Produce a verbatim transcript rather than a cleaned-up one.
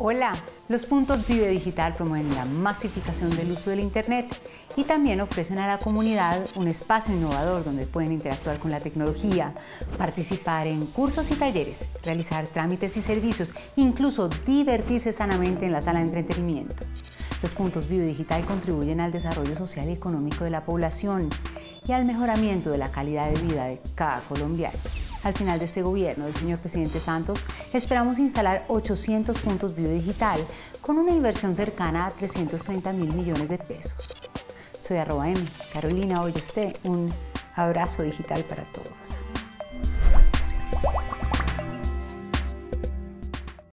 Hola, los puntos Vive Digital promueven la masificación del uso del Internet y también ofrecen a la comunidad un espacio innovador donde pueden interactuar con la tecnología, participar en cursos y talleres, realizar trámites y servicios, incluso divertirse sanamente en la sala de entretenimiento. Los puntos Vive Digital contribuyen al desarrollo social y económico de la población y al mejoramiento de la calidad de vida de cada colombiano. Al final de este gobierno del señor presidente Santos, esperamos instalar ochocientos puntos Vive Digital con una inversión cercana a trescientos treinta mil millones de pesos. Soy arroba M, Carolina Oyoste, un abrazo digital para todos.